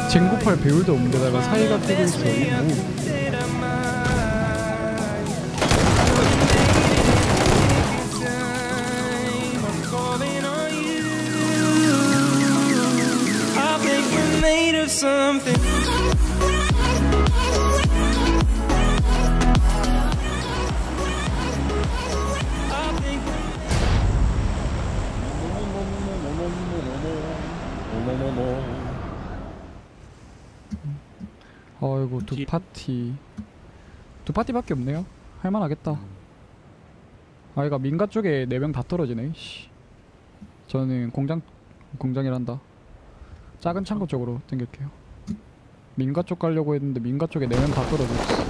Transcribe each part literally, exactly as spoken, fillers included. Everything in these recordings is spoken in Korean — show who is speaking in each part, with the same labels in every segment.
Speaker 1: 쟁구팔 배율도 없는데다가 사이가 끼고 있어. 이거 뭐. 어이구 두 파티 두 파티밖에 없네요. 할만하겠다. 아이가 민가 쪽에 네 명 다 떨어지네. 씨. 저는 공장 공장이란다. 작은 창고 쪽으로 당길게요. 민가 쪽 가려고 했는데 민가 쪽에 네 명 다 떨어졌어.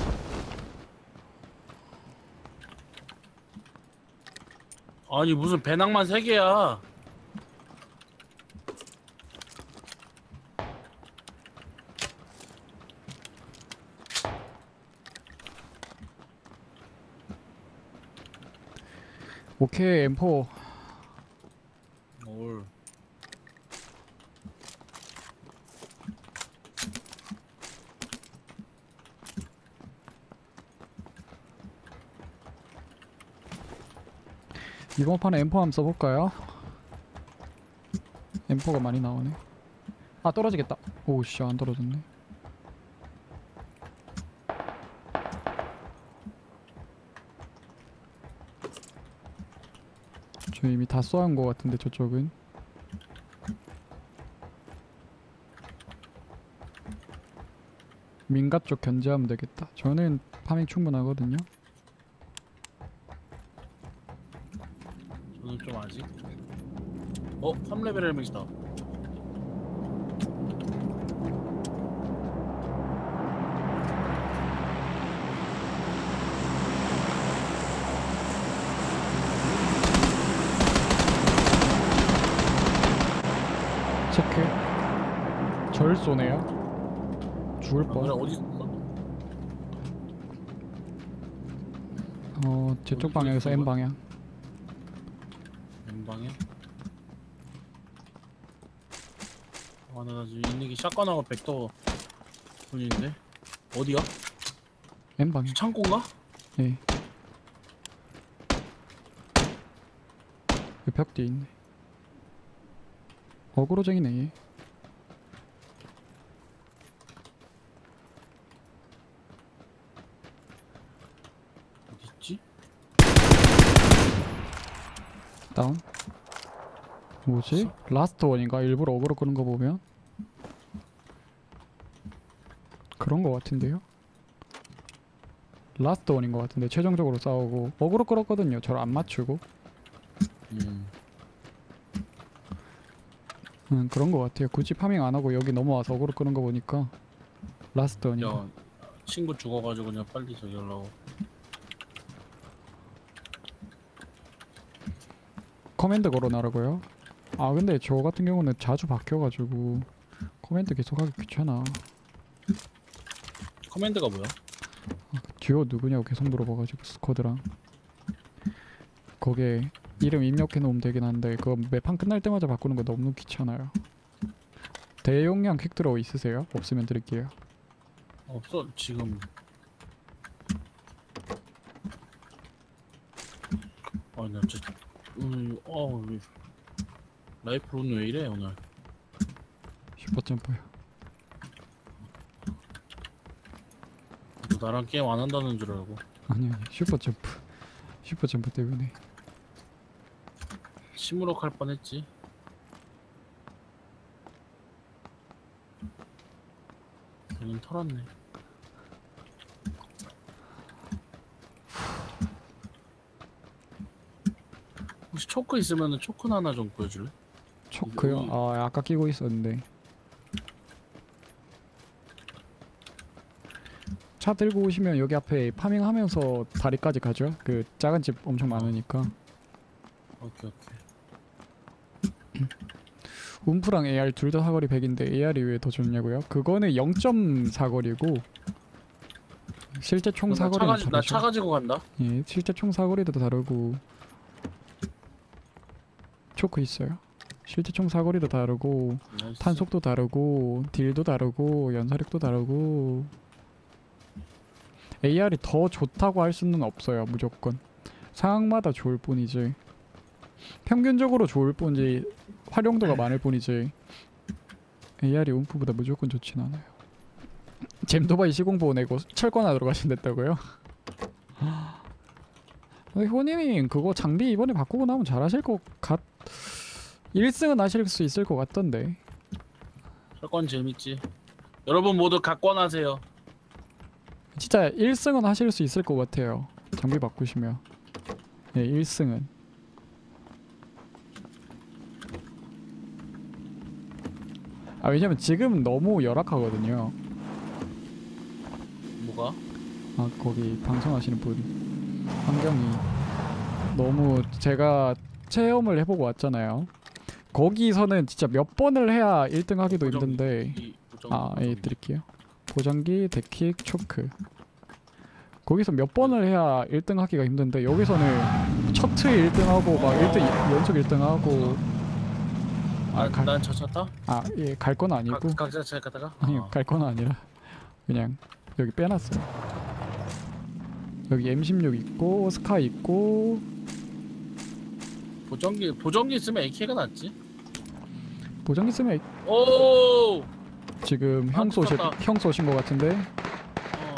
Speaker 2: 아니 무슨 배낭만 세 개야.
Speaker 1: 오케이 엠포.
Speaker 2: 올.
Speaker 1: 이번 판에 엠포 한번 써볼까요? 엠포가 많이 나오네. 아 떨어지겠다. 오우씨 안 떨어졌네. 저 이미 다 쏘한 거 같은데 저쪽은. 민가 쪽 견제하면 되겠다. 저는 파밍 충분하거든요.
Speaker 2: 저는 좀 아직. 어? 삼 레벨 헬멧이다.
Speaker 1: 체크. 절 쏘네요. 죽을
Speaker 2: 아,
Speaker 1: 뻔.
Speaker 2: 그래 어디 있어?
Speaker 1: 어, 제쪽 방향에서 M 방향.
Speaker 2: M 방향? 아, 나 지금 있는 게 샷건하고 벡터 뿐인데 어디야?
Speaker 1: M 방향.
Speaker 2: 창고인가?
Speaker 1: 네. 그 벽 뒤에 있네. 어그로쟁이네 얘.
Speaker 2: 어디 있지?
Speaker 1: 다운. 뭐지?
Speaker 2: 없어?
Speaker 1: 라스트 원인가? 일부러 어그로 끄는 거 보면 그런 거 같은데요? 라스트 원인 거 같은데 최종적으로 싸우고 어그로 끌었거든요. 저를 안 맞추고.
Speaker 2: 음.
Speaker 1: 음 그런 거 같아요. 굳이 파밍 안 하고 여기 넘어와서 어그로 끄는 거 보니까 라스트 원인 거.
Speaker 2: 야 친구 죽어가지고 그냥 빨리 저기 하려고.
Speaker 1: 커맨드 걸어놔라고요? 아 근데 저 같은 경우는 자주 바뀌어가지고 커맨드 계속하기 귀찮아.
Speaker 2: 커맨드가 뭐야?
Speaker 1: 아, 그 듀오 누구냐고 계속 물어봐가지고 스쿼드랑 거기에 이름 입력해 놓으면 되긴 한데 그거 매판 끝날 때마다 바꾸는 거 너무 귀찮아요. 대용량 퀵드로우 있으세요? 없으면 드릴게요.
Speaker 2: 없어 지금. 아니 나 진짜 오늘 어 라이프 론 왜 이래 오늘?
Speaker 1: 슈퍼점프요.
Speaker 2: 너 나랑 게임 안 한다는 줄 알고.
Speaker 1: 아니 아니 슈퍼점프. 슈퍼점프 때문에.
Speaker 2: 시무룩 할 뻔했지. 걔는 털었네. 혹시 초크 있으면은 초크 하나 좀 보여줄래?
Speaker 1: 초크요? 아 아까 끼고 있었는데. 차 들고 오시면 여기 앞에 파밍하면서 다리까지 가죠. 그 작은 집 엄청 많으니까.
Speaker 2: 오케이 오케이.
Speaker 1: 움프랑 에이알 둘 다 사거리 백인데 에이알이 왜 더 좋냐고요? 그거는 영 점 사 거리고 실제 총 사거리는 다르죠.
Speaker 2: 나 차 가지고 간다.
Speaker 1: 예, 실제 총 사거리도 다르고. 초크 있어요? 실제 총 사거리도 다르고
Speaker 2: 나이스.
Speaker 1: 탄속도 다르고 딜도 다르고 연사력도 다르고 에이알이 더 좋다고 할 수는 없어요. 무조건 상황마다 좋을 뿐이지 평균적으로 좋을 뿐이지 활용도가 많을 뿐이지 에이알이 움프보다 무조건 좋진 않아요. 잼도바이 시공보 내고 철권하러 가신댔다고요? 호님이 그거 장비 이번에 바꾸고 나면 잘하실 것 같... 일 승은 하실 수 있을 것 같던데.
Speaker 2: 철권 재밌지. 여러분 모두 각권하세요.
Speaker 1: 진짜 일 승은 하실 수 있을 것 같아요. 장비 바꾸시면. 예, 일 승은. 아 왜냐면 지금 너무 열악하거든요.
Speaker 2: 뭐가?
Speaker 1: 아 거기 방송하시는 분 환경이 너무 제가 체험을 해보고 왔잖아요. 거기서는 진짜 몇 번을 해야 일 등 하기도
Speaker 2: 보정기,
Speaker 1: 힘든데
Speaker 2: 이 보정기,
Speaker 1: 아 예
Speaker 2: 보정기.
Speaker 1: 드릴게요. 보정기, 데킥, 초크 거기서 몇 번을 해야 일 등 하기가 힘든데 여기서는 첫 트에 일 등 하고 막 일 등 연속 일 등 하고
Speaker 2: 아,
Speaker 1: 갈-
Speaker 2: 난 저쳤다?
Speaker 1: 아 예 갈 건 아니고
Speaker 2: 각, 각자 잘 가다가?
Speaker 1: 아니
Speaker 2: 어.
Speaker 1: 갈 건 아니라 그냥 여기 빼놨어요. 여기 엠 십육 있고 스카 있고
Speaker 2: 보정기 보정기 있으면 에이케이가 낫지?
Speaker 1: 보정기 쓰면
Speaker 2: 오!
Speaker 1: 지금 형
Speaker 2: 아,
Speaker 1: 쏘실
Speaker 2: 미쳤다.
Speaker 1: 형 쏘신 것 같은데
Speaker 2: 어.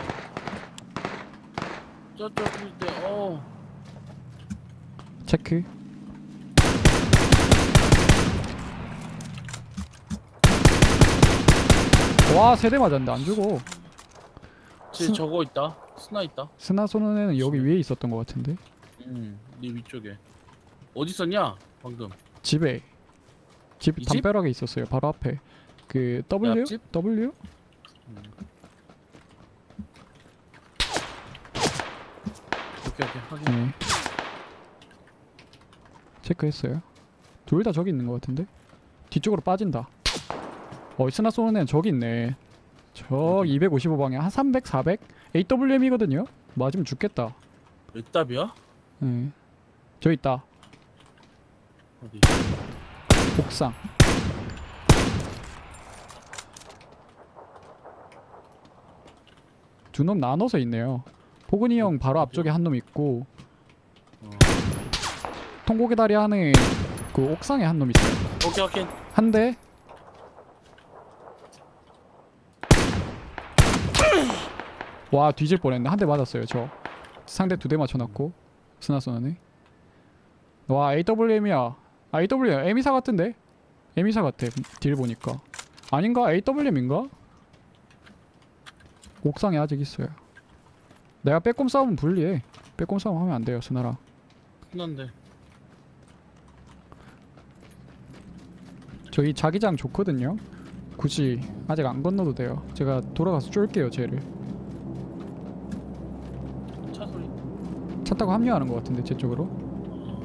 Speaker 2: 저쪽 때 어.
Speaker 1: 체크. 와 세대 맞았는데 안 죽어.
Speaker 2: 쟤
Speaker 1: 스-
Speaker 2: 저거 있다. 스나 있다.
Speaker 1: 스나 쏘는 애는 여기
Speaker 2: 조심해.
Speaker 1: 위에 있었던 것 같은데
Speaker 2: 음, 네 위쪽에. 어디 있었냐? 방금.
Speaker 1: 집에 집
Speaker 2: 이 집?
Speaker 1: 담벼락에 있었어요. 바로 앞에 그 W
Speaker 2: 옆집?
Speaker 1: W
Speaker 2: 음. 오케이 오케이 확인.
Speaker 1: 네. 체크했어요. 둘 다 저기 있는 것 같은데 뒤쪽으로 빠진다. 어 스나 쏘는 애는 저기 있네. 저
Speaker 2: 어디?
Speaker 1: 이백오십오 방향 한 삼백, 사백 에이더블유엠이거든요. 맞으면 죽겠다.
Speaker 2: 몇 답이야?
Speaker 1: 네. 저 있다.
Speaker 2: 어디?
Speaker 1: 옥상. 두 놈 나눠서 있네요. 포근이 형 바로 앞쪽에 한 놈 있고
Speaker 2: 어.
Speaker 1: 통고개 다리 안에 그 옥상에 한 놈 있어요.
Speaker 2: 오케이 오케이.
Speaker 1: 한 대. 와 뒤질 뻔했네. 한 대 맞았어요. 저 상대 두 대 맞춰놨고 스나 쏘네. 와 에이더블유엠이야. 아 에이더블유엠 에미사 같은데? 에미사 같아. 딜 보니까 아닌가? 에이더블유엠인가? 옥상에 아직 있어요. 내가 빼꼼 싸우면 불리해. 빼꼼 싸움 하면 안 돼요 스나랑.
Speaker 2: 끝난데.
Speaker 1: 저기 자기장 좋거든요. 굳이 아직 안 건너도 돼요. 제가 돌아가서 쫄게요 쟤를.
Speaker 2: 차 소리.
Speaker 1: 차 타고 합류하는 것 같은데 제 쪽으로.
Speaker 2: 어.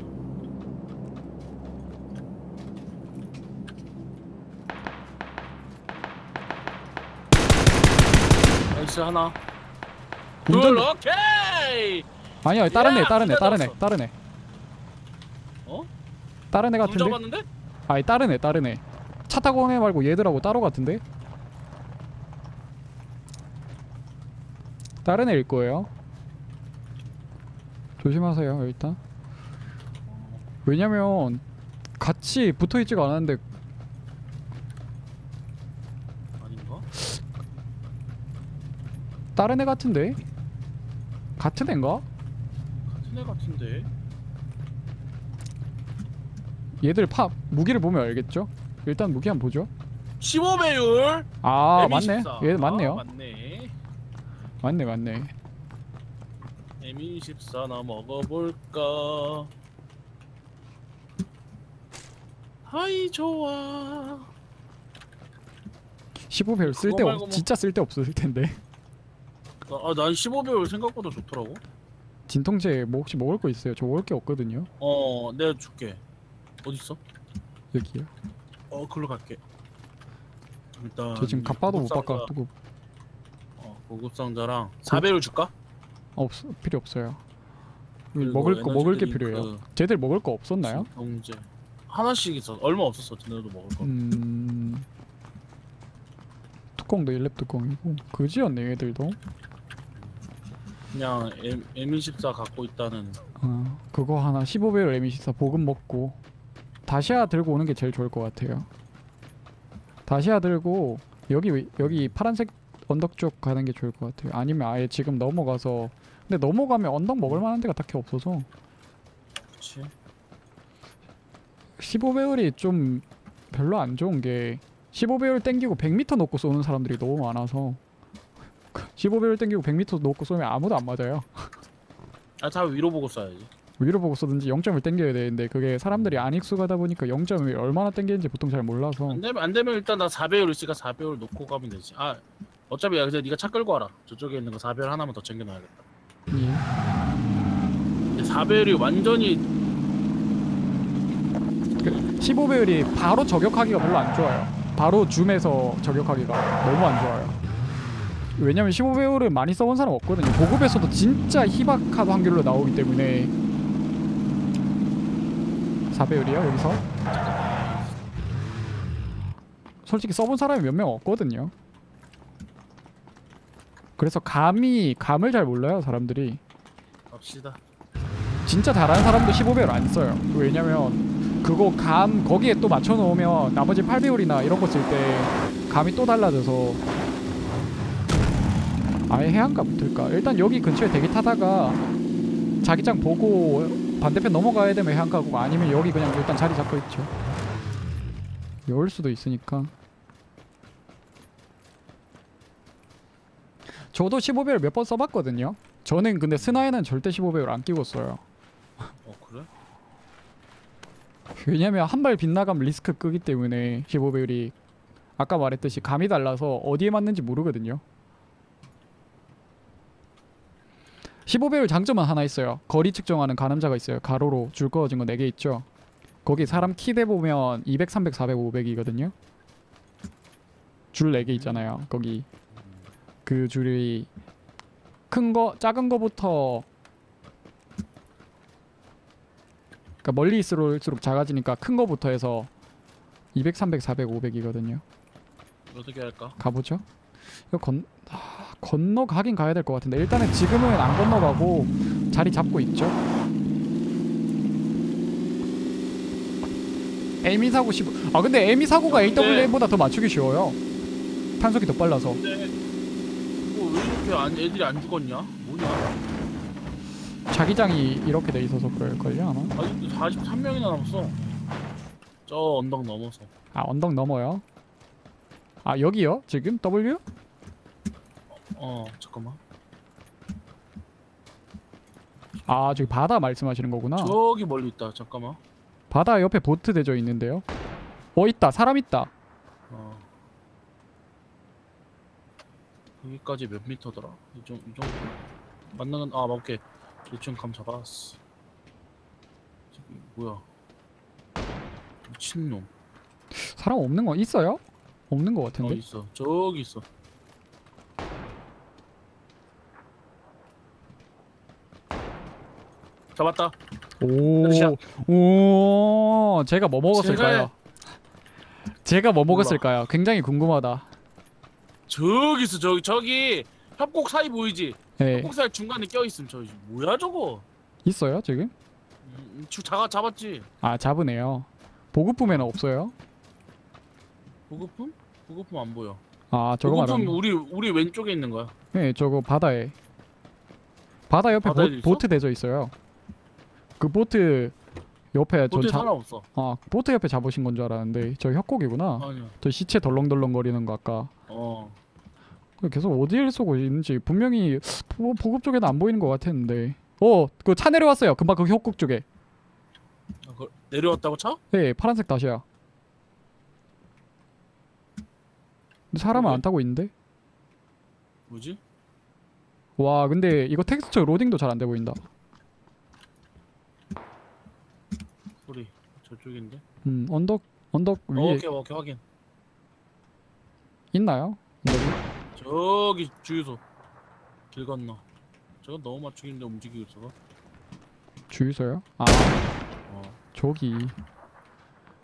Speaker 2: 나이스 하나. 둘
Speaker 1: 운전
Speaker 2: 오케이.
Speaker 1: 아니야 다른 애
Speaker 2: 야,
Speaker 1: 다른 애
Speaker 2: 둘다
Speaker 1: 다른 애
Speaker 2: 잡았어.
Speaker 1: 다른 애
Speaker 2: 어?
Speaker 1: 다른 애
Speaker 2: 둘
Speaker 1: 같은데.
Speaker 2: 잡았는데?
Speaker 1: 아니 다른 애 다른 애. 차 타고 온 애 말고 얘들하고 따로 같은데. 다른 애일 거예요. 조심하세요 일단. 왜냐면 같이 붙어있지가 않았는데
Speaker 2: 아닌가?
Speaker 1: 다른 애 같은데? 같은 애인가?
Speaker 2: 같은 애 같은데.
Speaker 1: 얘들 파 무기를 보면 알겠죠? 일단 무기 한번 보죠.
Speaker 2: 십오 배율.
Speaker 1: 아
Speaker 2: 엠
Speaker 1: 맞네.
Speaker 2: 이십사.
Speaker 1: 얘 맞네요.
Speaker 2: 아, 맞네.
Speaker 1: 맞네 맞네.
Speaker 2: 엠 이십사나 먹어볼까. 하이 좋아.
Speaker 1: 십오 배율 쓸데
Speaker 2: 그거
Speaker 1: 없
Speaker 2: 말고 뭐-
Speaker 1: 진짜 쓸데 없을 텐데.
Speaker 2: 아, 난 십오 배율 생각보다 좋더라고.
Speaker 1: 진통제 뭐 혹시 먹을 거 있어요? 저 먹을 게 없거든요.
Speaker 2: 어, 내가 줄게. 어디 있어?
Speaker 1: 여기요.
Speaker 2: 어, 글로 갈게. 일단
Speaker 1: 저 지금 갑바도 못
Speaker 2: 고급 상자-
Speaker 1: 바꿔.
Speaker 2: 어, 고급 상자랑 사 배율 줄까?
Speaker 1: 없 필요 없어요.
Speaker 2: 그리고
Speaker 1: 먹을 거 먹을 게
Speaker 2: 에너지
Speaker 1: 필요해요.
Speaker 2: 드링크,
Speaker 1: 쟤들 먹을 거 없었나요?
Speaker 2: 동제. 하나씩 있어. 얼마 없었어. 쟤네도 먹을 거.
Speaker 1: 음. 뚜껑도 일렙 뚜껑이고 그지였네 얘들도.
Speaker 2: 그냥 엠 이십사 갖고 있다는.
Speaker 1: 어, 그거 하나 십오 배율 엠 이십사 보급 먹고 다시아 들고 오는 게 제일 좋을 것 같아요. 다시아 들고 여기 여기 파란색 언덕 쪽 가는 게 좋을 것 같아요. 아니면 아예 지금 넘어가서 근데 넘어가면 언덕 먹을 만한 데가 딱히 없어서
Speaker 2: 그치.
Speaker 1: 십오 배율이 좀 별로 안 좋은 게 십오 배율 땡기고 백 미터 놓고 쏘는 사람들이 너무 많아서 십오 배율 땡기고 백 미터 놓고 쏘면 아무도 안 맞아요.
Speaker 2: 아, 다 위로 보고 쏴야지.
Speaker 1: 위로 보고 쏘든지 영 점을 땡겨야 되는데 그게 사람들이 안 익숙하다 보니까 영 점을 얼마나 땡기는지 보통 잘 몰라서
Speaker 2: 안 되면 안 되면 일단 나 사 배율 있으니까 사 배율 놓고 가면 되지. 아, 어차피 야, 그냥 네가 차 끌고 와라. 저쪽에 있는 거 사 배율 하나만 더 챙겨놔야겠다.
Speaker 1: 예.
Speaker 2: 사 배율이 완전히
Speaker 1: 그 십오 배율이 바로 저격하기가 별로 안 좋아요. 바로 줌에서 저격하기가 너무 안 좋아요. 왜냐면 십오 배율을 많이 써본 사람 없거든요. 보급에서도 진짜 희박한 확률로 나오기 때문에. 사 배율이요 여기서? 솔직히 써본 사람이 몇 명 없거든요. 그래서 감이 감을 잘 몰라요 사람들이.
Speaker 2: 갑시다.
Speaker 1: 진짜 잘하는 사람도 십오 배율 안 써요. 왜냐면 그거 감 거기에 또 맞춰 놓으면 나머지 팔 배율이나 이런 거 쓸 때 감이 또 달라져서 아예 해안가 붙을까? 일단 여기 근처에 대기 타다가 자기장 보고 반대편 넘어가야 되면 해안가고 아니면 여기 그냥 일단 자리 잡고 있죠. 열 수도 있으니까. 저도 십오 배율 몇 번 써봤거든요. 저는 근데 스나에는 절대 십오 배율 안 끼고 써요.
Speaker 2: 어, 그래?
Speaker 1: 왜냐면 한 발 빗나가면 리스크 끄기 때문에 십오 배율이 아까 말했듯이 감이 달라서 어디에 맞는지 모르거든요. 십오 배율 장점은 하나 있어요. 거리 측정하는 가늠자가 있어요. 가로로 줄 그어진 거 네 개 있죠. 거기 사람 키 대보면 이백, 삼백, 사백, 오백이거든요. 줄 네 개 있잖아요. 거기 그 줄이 큰 거, 작은 거부터 그러니까 멀리 있을수록 작아지니까 큰 거부터 해서 이백, 삼백, 사백, 오백이거든요.
Speaker 2: 어떻게 할까?
Speaker 1: 가보죠. 이거 건 아, 건너가긴 가야 될 것 같은데 일단은 지금은 안 건너가고 자리 잡고 있죠. 에이미 사고 십오. 아 근데 에이미 사고가
Speaker 2: 야, 근데-
Speaker 1: 에이더블유엠보다 더 맞추기 쉬워요. 탄속이 더 빨라서.
Speaker 2: 근데 뭐 왜 이렇게 안, 애들이 안 죽었냐? 뭐냐?
Speaker 1: 자기장이 이렇게 돼 있어서 그럴걸요 아마.
Speaker 2: 아직도 사십삼 명이나 남았어. 저 언덕 넘어서.
Speaker 1: 아 언덕 넘어요. 아 여기요? 지금 W?
Speaker 2: 어, 잠깐만.
Speaker 1: 아 저기 바다 말씀하시는 거구나.
Speaker 2: 저기 멀리 있다. 잠깐만.
Speaker 1: 바다 옆에 보트 대져 있는데요. 어 있다. 사람 있다.
Speaker 2: 어. 여기까지 몇 미터더라? 이 정도, 이 정도. 만나는 아, 오케이. 대충 감 잡았어. 저기 뭐야? 미친놈.
Speaker 1: 사람 없는 거 있어요? 없는 거
Speaker 2: 어,
Speaker 1: 같은데.
Speaker 2: 있어. 저기 있어. 잡았다.
Speaker 1: 오.
Speaker 2: 샷.
Speaker 1: 오. 제가 뭐 먹었을까요?
Speaker 2: 제가-
Speaker 1: 제가 뭐
Speaker 2: 몰라.
Speaker 1: 먹었을까요? 굉장히 궁금하다.
Speaker 2: 저기 있어. 저기 저기 협곡 사이 보이지?
Speaker 1: 네.
Speaker 2: 협곡 사이 중간에 껴 있음. 저기 뭐야 저거?
Speaker 1: 있어요 지금?
Speaker 2: 음, 주 자가 잡았지.
Speaker 1: 아 잡으네요. 보급품에는 없어요.
Speaker 2: 보급품? 보급품 안 보여.
Speaker 1: 아 저거
Speaker 2: 보급품
Speaker 1: 말하는 거.
Speaker 2: 우리 우리 왼쪽에 있는 거야.
Speaker 1: 네 저거 바다에. 바다 옆에
Speaker 2: 바다에
Speaker 1: 보,
Speaker 2: 있어?
Speaker 1: 보트 대져 있어요. 그 보트 옆에
Speaker 2: 보트에
Speaker 1: 전
Speaker 2: 사람 없어.
Speaker 1: 아 보트 옆에 잡으신 건 줄 알았는데 저 협곡이구나.
Speaker 2: 아니야.
Speaker 1: 저 시체 덜렁덜렁 거리는 거 아까.
Speaker 2: 어.
Speaker 1: 계속 어디를 쏘고 있는지 분명히 보, 보급 쪽에는 안 보이는 것 같았는데. 어, 그 차 내려왔어요. 금방 그 협곡 쪽에.
Speaker 2: 아, 그 내려왔다고 차?
Speaker 1: 네, 파란색 다시야. 근데 사람은
Speaker 2: 그러게.
Speaker 1: 안 타고 있는데?
Speaker 2: 뭐지?
Speaker 1: 와, 근데 이거 텍스처 로딩도 잘 안 돼 보인다.
Speaker 2: 소리 저쪽인데.
Speaker 1: 음, 언덕 언덕
Speaker 2: 어,
Speaker 1: 위에
Speaker 2: 오케이 오케이 확인.
Speaker 1: 있나요? 언덕이?
Speaker 2: 저기 주유소 길 건너. 저건 너무 맞추기인데 움직이고 있어서.
Speaker 1: 주유소요? 아,
Speaker 2: 어.
Speaker 1: 저기.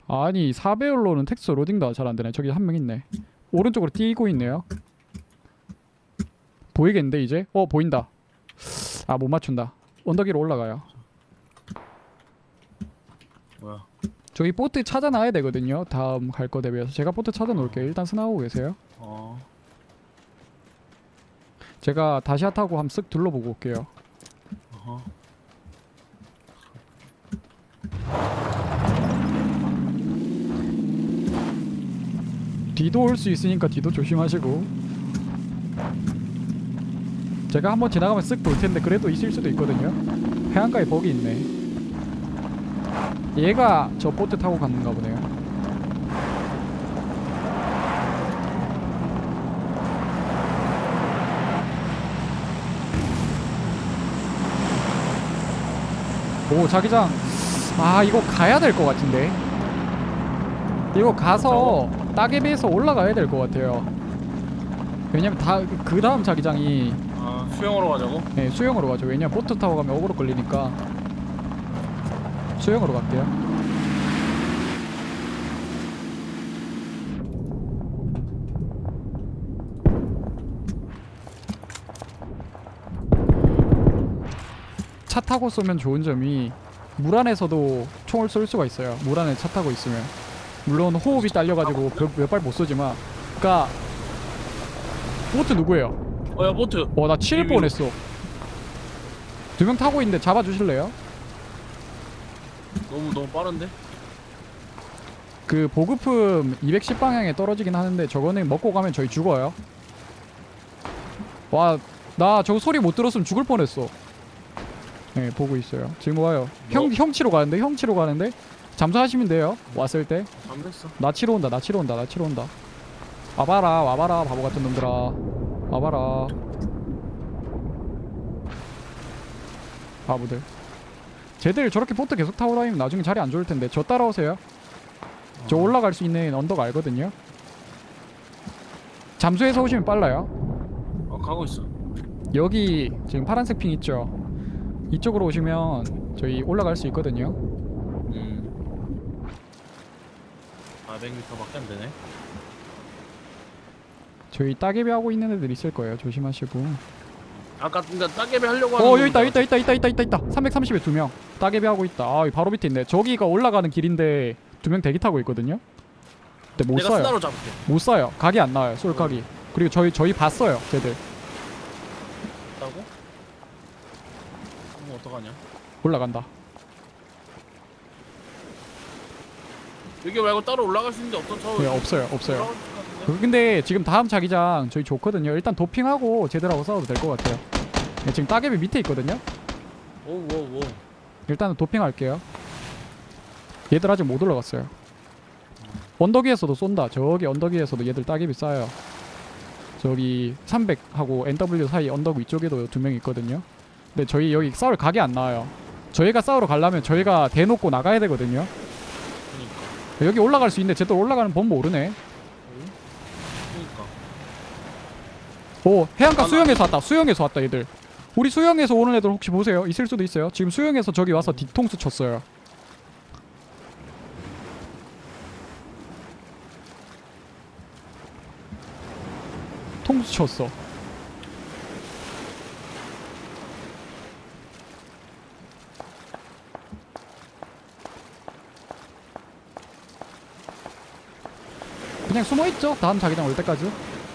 Speaker 1: 아니 사 배율로는 텍스트 로딩도 잘 안되네. 저기 한 명 있네. 오른쪽으로 뛰고 있네요. 보이겠는데 이제? 어 보인다. 아 못 맞춘다. 언덕 위로 올라가요.
Speaker 2: 뭐야?
Speaker 1: 저기 보트 찾아놔야 되거든요. 다음 갈 거 대비해서 제가 보트 찾아놓을게요. 일단 스나오고 계세요.
Speaker 2: 어.
Speaker 1: 제가 다시아 타고 한번 쓱 둘러보고 올게요.
Speaker 2: 어허.
Speaker 1: 뒤도 올 수 있으니까 뒤도 조심하시고. 제가 한번 지나가면 쓱 볼 텐데 그래도 있을 수도 있거든요. 해안가에 버기 있네. 얘가 저 보트 타고 갔는가 보네요. 오 자기장. 아 이거 가야 될 것 같은데. 이거 가서 따개비에서 올라가야 될 것 같아요. 왜냐면 다 그 다음 자기장이
Speaker 2: 아 수영으로 가자고?
Speaker 1: 네, 수영으로 가죠. 왜냐면 보트 타고 가면 어그로 걸리니까 수영으로 갈게요. 차 타고 쏘면 좋은 점이 물 안에서도 총을 쏠 수가 있어요. 물 안에 차 타고 있으면. 물론 호흡이 딸려가지고 몇 발 못 쏘지만. 그니까 보트 누구예요?
Speaker 2: 어야 보트.
Speaker 1: 어 나 칠
Speaker 2: 위로.
Speaker 1: 뻔했어. 두 명 타고 있는데 잡아주실래요?
Speaker 2: 너무 너무 빠른데?
Speaker 1: 그 보급품 이백십 방향에 떨어지긴 하는데 저거는 먹고 가면 저희 죽어요. 와 나 저거 소리 못 들었으면 죽을 뻔했어. 네 보고 있어요. 지금 와요. 형,
Speaker 2: 너-
Speaker 1: 형 치러 가는데 형 치러 가는데 잠수하시면 돼요. 왔을 때
Speaker 2: 잠됐어.
Speaker 1: 나 치러 온다 나 치러 온다 나 치러 온다. 와봐라 와봐라 바보 같은 놈들아 와봐라. 바보들. 쟤들 저렇게 보트 계속 타고 다니면 나중에 자리 안 좋을 텐데. 저 따라오세요. 저 올라갈 수 있는 언덕 알거든요. 잠수해서 오시면 빨라요.
Speaker 2: 어 가고 있어.
Speaker 1: 여기 지금 파란색 핑 있죠? 이쪽으로 오시면 저희 올라갈 수 있거든요.
Speaker 2: 음. 사백 미터밖에 안 되네.
Speaker 1: 저희 따개비 하고 있는 애들 있을 거예요. 조심하시고.
Speaker 2: 아까 그러니까 따개비 하려고 하는
Speaker 1: 어 여기 있다
Speaker 2: 놈들
Speaker 1: 있다 있다 있다 있다 있다 있다. 삼백삼십에 두 명 따개비 하고 있다. 아 여기 바로 밑에 있네. 저기가 올라가는 길인데 두 명 대기 타고 있거든요. 근데 못
Speaker 2: 내가
Speaker 1: 쏴요.
Speaker 2: 스나로 잡을게.
Speaker 1: 못 쏴요. 각이 안 나와요. 쏠각이. 그리고 저희 저희 봤어요. 쟤들
Speaker 2: 있다고? 그럼 어떡하냐?
Speaker 1: 올라간다.
Speaker 2: 여기 말고 따로 올라갈 수 있는데 어떤 차?
Speaker 1: 네, 없어요 없어요.
Speaker 2: 올라갈 수 있는데?
Speaker 1: 그- 근데 지금 다음 자기장 저희 좋거든요. 일단 도핑하고 쟤들하고 싸워도 될 것 같아요. 네, 지금 따개비 밑에 있거든요.
Speaker 2: 오오오.
Speaker 1: 일단은 도핑할게요. 얘들 아직 못 올라갔어요. 언덕 위에서도 쏜다. 저기 언덕 위에서도 얘들 따개비 쏴요. 저기 삼백하고 엔더블유 사이 언덕 위쪽에도 두 명 있거든요. 근데 저희 여기 싸울 각이 안 나와요. 저희가 싸우러 가려면 저희가 대놓고 나가야 되거든요.
Speaker 2: 그니까.
Speaker 1: 여기 올라갈 수 있는데 쟤들 올라가는 법 모르네.
Speaker 2: 그니까.
Speaker 1: 오 해안가
Speaker 2: 아,
Speaker 1: 수영에서 왔다. 수영에서 왔다 얘들. 우리 수영에서 오는 애들 혹시 보세요. 있을 수도 있어요. 지금 수영에서 저기 와서 뒤통수 쳤어요. 통수 쳤어. 그냥 숨어있죠. 다음 자기장 올 때까지.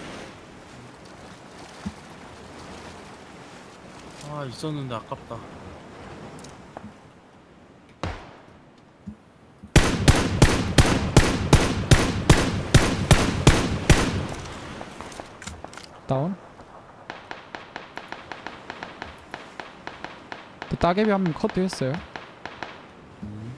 Speaker 2: 아 있었는데 아깝다.
Speaker 1: 다운. 그 따개비 한 명 커트했어요.
Speaker 2: 음.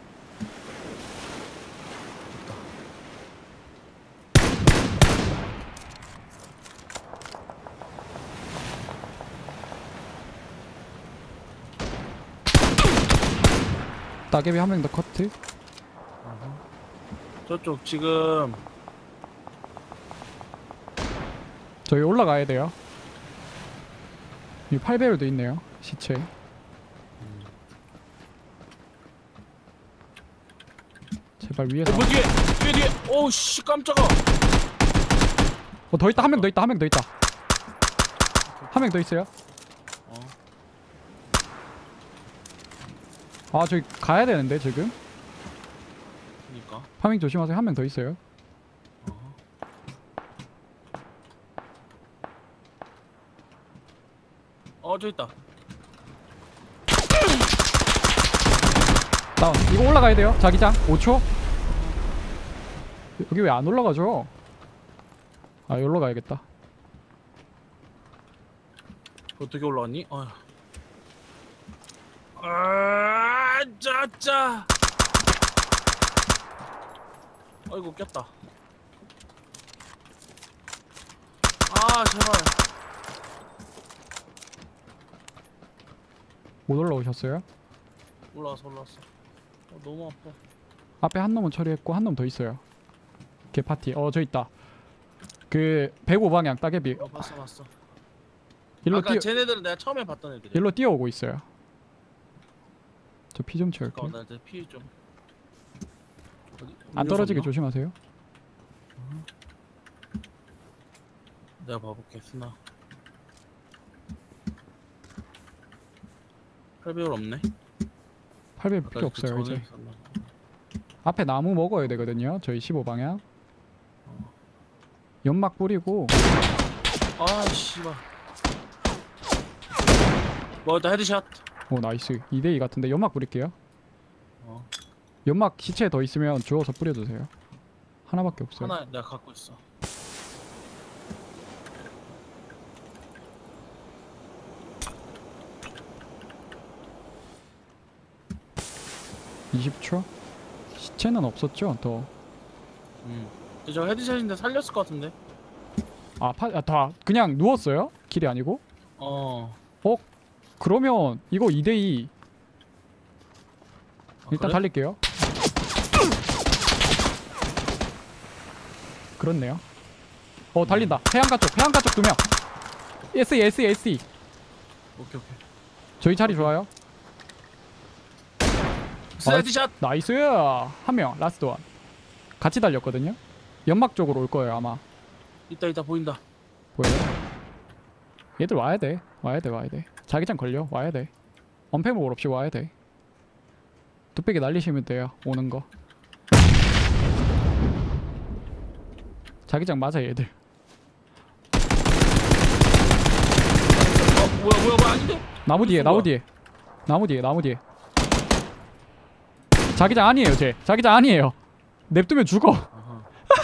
Speaker 1: 따개비 한 명 더 커트.
Speaker 2: 저쪽 지금
Speaker 1: 저희 올라가야 돼요. 이 팔 배율도 있네요. 시체. 제발 제발 위에서.
Speaker 2: 뭐 뒤에 뒤에 뒤에. 오씨 깜짝아.
Speaker 1: 어, 더 있다. 한 명 더 있다. 한 명 더 있다. 한 명 더 있어요.
Speaker 2: 어.
Speaker 1: 아, 저기 가야 되는데 지금.
Speaker 2: 그니까.
Speaker 1: 파밍 조심하세요. 한 명 더 있어요.
Speaker 2: 어. 어, 저 있다.
Speaker 1: 다운. 이거 올라가야 돼요. 자기장 오 초. 여기 왜 안 올라가죠? 아, 여기로 가야겠다.
Speaker 2: 어떻게 올라왔니? 아, 아, 짜짜. 아이고 꼈다. 아, 제발.
Speaker 1: 못 올라오셨어요?
Speaker 2: 올라왔어, 올라왔어. 어, 너무 아파.
Speaker 1: 앞에 한 놈은 처리했고 한 놈 더 있어요. 개 파티. 어, 저 있다. 그 백오 방향 따개비.
Speaker 2: 어, 봤어, 봤어.
Speaker 1: 일로
Speaker 2: 아까
Speaker 1: 뛰어
Speaker 2: 쟤네들은 내가 처음에 봤던 애들이야.
Speaker 1: 일로 뛰어오고 있어요. 저 피 좀 채울게요.
Speaker 2: 어, 나한테 피 좀. 어디,
Speaker 1: 안
Speaker 2: 음료수
Speaker 1: 떨어지게
Speaker 2: 없나?
Speaker 1: 조심하세요.
Speaker 2: 내가 봐볼게, 스나. 팔 배율 없네.
Speaker 1: 팔 배
Speaker 2: 아까
Speaker 1: 필요
Speaker 2: 그
Speaker 1: 없어요
Speaker 2: 전에
Speaker 1: 이제.
Speaker 2: 있었나?
Speaker 1: 앞에 나무 먹어야 되거든요. 저희 십오 방향. 연막 뿌리고.
Speaker 2: 아, 씨발. 뭐, 나 헤드샷.
Speaker 1: 오, 나이스. 이 대 이 같은데 연막 뿌릴게요.
Speaker 2: 어,
Speaker 1: 연막 시체 더 있으면 주워서 뿌려주세요. 하나밖에 없어요.
Speaker 2: 하나 내가 갖고 있어.
Speaker 1: 이십 초? 시체는 없었죠? 더.
Speaker 2: 음. 근데 저 헤드샷인데 살렸을 것 같은데.
Speaker 1: 아, 파, 아, 다 그냥 누웠어요? 길이 아니고?
Speaker 2: 어.
Speaker 1: 그러면 이거 이 대 이.
Speaker 2: 아,
Speaker 1: 일단
Speaker 2: 그래?
Speaker 1: 달릴게요. 그렇네요. 어, 달린다. 해안가 쪽, 해안가 쪽 두 명. 에스이, 에스이, 에스이.
Speaker 2: 오케이 오케이.
Speaker 1: 저희 자리 좋아요.
Speaker 2: 스 헤드샷.
Speaker 1: 나이스. 한 명, 라스트 원. 같이 달렸거든요. 연막 쪽으로 올 거예요 아마.
Speaker 2: 있다 있다 보인다.
Speaker 1: 보여요? 얘들 와야 돼. 와야 돼, 와야 돼. 자기장 걸려. 와야 돼. 언패물 없이 와야 돼. 뚝배기 날리시면 돼요. 오는 거. 자기장 맞아 얘들.
Speaker 2: 어 뭐야 뭐야 뭐야 아닌데?
Speaker 1: 나무 뒤에,
Speaker 2: 무슨
Speaker 1: 나무
Speaker 2: 거야?
Speaker 1: 뒤에. 나무 뒤에, 나무 뒤에. 자기장 아니에요, 쟤. 자기장 아니에요. 냅두면 죽어.
Speaker 2: 아하.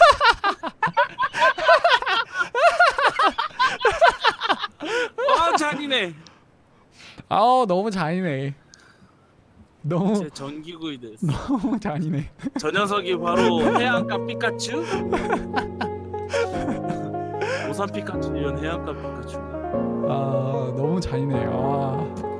Speaker 2: 아 잔이네.
Speaker 1: 아우, 너무 잔인해. 너무
Speaker 2: 제 전기구이 됐어.
Speaker 1: 너무 잔인해.
Speaker 2: 저 녀석이 바로 해안가 피카츄? 오산 피카츄 이런 해안가 피카츄.
Speaker 1: 아, 너무 잔인해. 아.